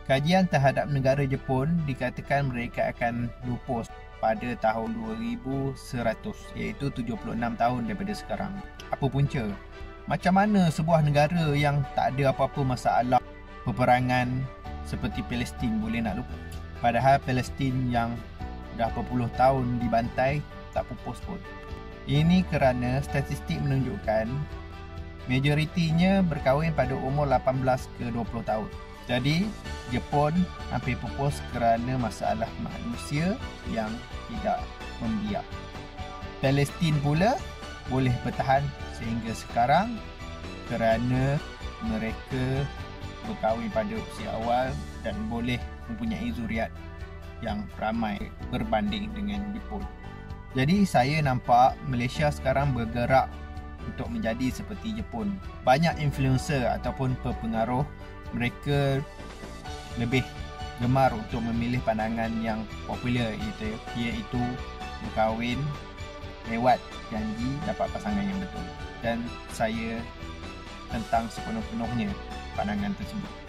Kajian terhadap negara Jepun dikatakan mereka akan lupus pada tahun 2100, iaitu 76 tahun daripada sekarang. Apa punca? Macam mana sebuah negara yang tak ada apa-apa masalah peperangan seperti Palestin boleh nak lupus? Padahal Palestin yang dah berpuluh tahun dibantai tak pupus pun. Ini kerana statistik menunjukkan majoritinya berkahwin pada umur 18 ke 20 tahun. Jadi, Jepun hampir pupus kerana masalah manusia yang tidak membiak. Palestin pula boleh bertahan sehingga sekarang kerana mereka berkahwin pada usia awal dan boleh mempunyai zuriat yang ramai berbanding dengan Jepun. Jadi saya nampak Malaysia sekarang bergerak untuk menjadi seperti Jepun. Banyak influencer ataupun pengaruh mereka lebih gemar untuk memilih pandangan yang popular, iaitu berkahwin lewat janji dapat pasangan yang betul. Dan saya tentang sepenuh-penuhnya pandangan tersebut.